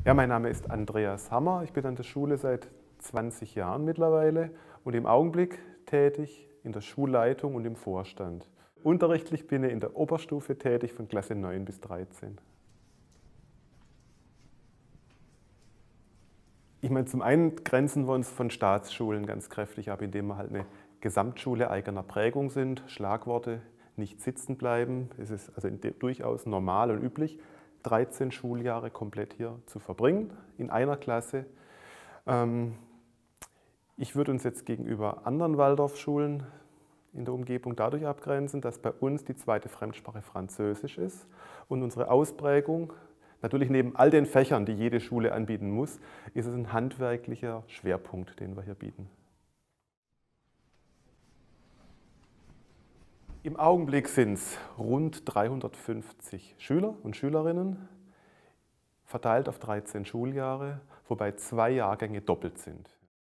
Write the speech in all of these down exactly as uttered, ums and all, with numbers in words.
Ja, mein Name ist Andreas Hammer. Ich bin an der Schule seit zwanzig Jahren mittlerweile und im Augenblick tätig in der Schulleitung und im Vorstand. Unterrichtlich bin ich in der Oberstufe tätig von Klasse neun bis dreizehn. Ich meine, zum einen grenzen wir uns von Staatsschulen ganz kräftig ab, indem wir halt eine Gesamtschule eigener Prägung sind, Schlagworte nicht sitzen bleiben. Es ist also durchaus normal und üblich, dreizehn Schuljahre komplett hier zu verbringen, in einer Klasse. Ich würde uns jetzt gegenüber anderen Waldorfschulen in der Umgebung dadurch abgrenzen, dass bei uns die zweite Fremdsprache Französisch ist und unsere Ausprägung, natürlich neben all den Fächern, die jede Schule anbieten muss, ist es ein handwerklicher Schwerpunkt, den wir hier bieten. Im Augenblick sind es rund dreihundertfünfzig Schüler und Schülerinnen, verteilt auf dreizehn Schuljahre, wobei zwei Jahrgänge doppelt sind.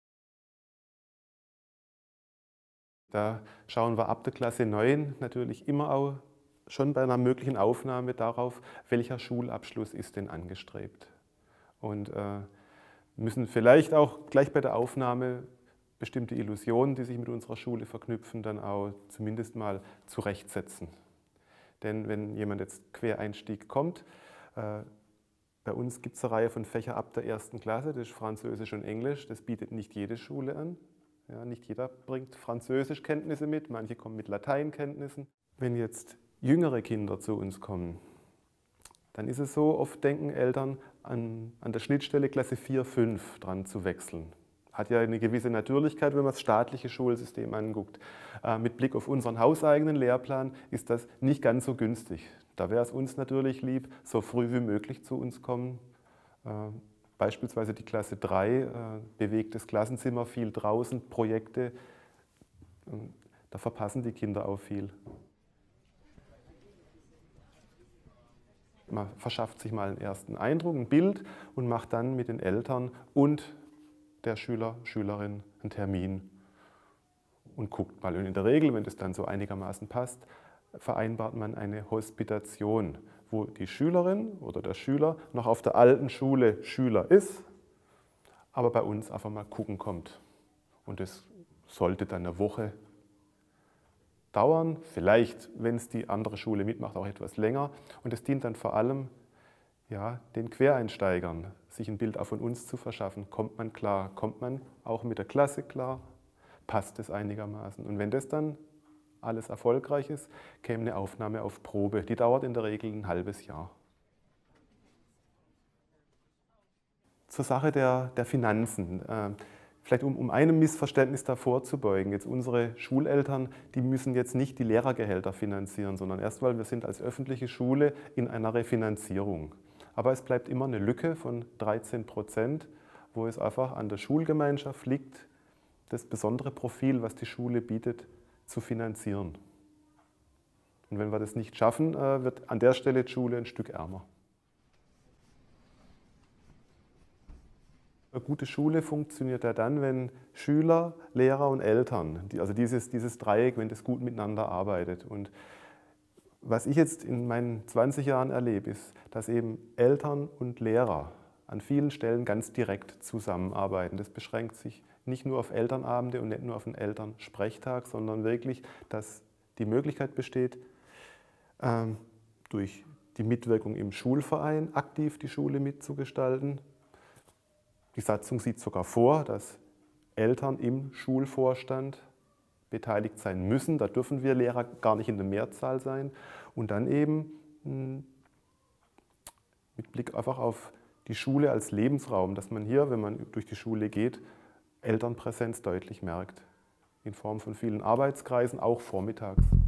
Da schauen wir ab der Klasse neun natürlich immer auch schon bei einer möglichen Aufnahme darauf, welcher Schulabschluss ist denn angestrebt. Und äh, müssen vielleicht auch gleich bei der Aufnahme bestimmte Illusionen, die sich mit unserer Schule verknüpfen, dann auch zumindest mal zurechtsetzen. Denn wenn jemand jetzt Quereinstieg kommt, äh, bei uns gibt es eine Reihe von Fächern ab der ersten Klasse, das ist Französisch und Englisch, das bietet nicht jede Schule an. Ja, nicht jeder bringt Französischkenntnisse mit, manche kommen mit Lateinkenntnissen. Wenn jetzt jüngere Kinder zu uns kommen, dann ist es so, oft denken Eltern an, an der Schnittstelle Klasse vier, fünf dran zu wechseln. Hat ja eine gewisse Natürlichkeit, wenn man das staatliche Schulsystem anguckt. Äh, mit Blick auf unseren hauseigenen Lehrplan ist das nicht ganz so günstig. Da wäre es uns natürlich lieb, so früh wie möglich zu uns kommen. Äh, beispielsweise die Klasse drei, äh, bewegtes Klassenzimmer, viel draußen, Projekte. Äh, da verpassen die Kinder auch viel. Man verschafft sich mal einen ersten Eindruck, ein Bild und macht dann mit den Eltern und der Schüler, Schülerin einen Termin und guckt mal. Und in der Regel, wenn das dann so einigermaßen passt, vereinbart man eine Hospitation, wo die Schülerin oder der Schüler noch auf der alten Schule Schüler ist, aber bei uns einfach mal gucken kommt. Und das sollte dann eine Woche dauern, vielleicht, wenn es die andere Schule mitmacht, auch etwas länger. Und es dient dann vor allem ja, den Quereinsteigern, sich ein Bild auch von uns zu verschaffen. Kommt man klar? Kommt man auch mit der Klasse klar? Passt es einigermaßen? Und wenn das dann alles erfolgreich ist, käme eine Aufnahme auf Probe. Die dauert in der Regel ein halbes Jahr. Zur Sache der, der Finanzen. Äh, vielleicht um, um einem Missverständnis davor zu beugen. Jetzt unsere Schuleltern, die müssen jetzt nicht die Lehrergehälter finanzieren, sondern erst weil wir sind als öffentliche Schule in einer Refinanzierung. Aber es bleibt immer eine Lücke von dreizehn Prozent, wo es einfach an der Schulgemeinschaft liegt, das besondere Profil, was die Schule bietet, zu finanzieren. Und wenn wir das nicht schaffen, wird an der Stelle die Schule ein Stück ärmer. Eine gute Schule funktioniert ja dann, wenn Schüler, Lehrer und Eltern, also dieses, dieses Dreieck, wenn das gut miteinander arbeitet. Und was ich jetzt in meinen zwanzig Jahren erlebe, ist, dass eben Eltern und Lehrer an vielen Stellen ganz direkt zusammenarbeiten. Das beschränkt sich nicht nur auf Elternabende und nicht nur auf einen Elternsprechtag, sondern wirklich, dass die Möglichkeit besteht, ähm, durch die Mitwirkung im Schulverein aktiv die Schule mitzugestalten. Die Satzung sieht sogar vor, dass Eltern im Schulvorstand beteiligt sein müssen. Da dürfen wir Lehrer gar nicht in der Mehrzahl sein. Und dann eben mh, mit Blick einfach auf die Schule als Lebensraum, dass man hier, wenn man durch die Schule geht, Elternpräsenz deutlich merkt. In Form von vielen Arbeitskreisen, auch vormittags.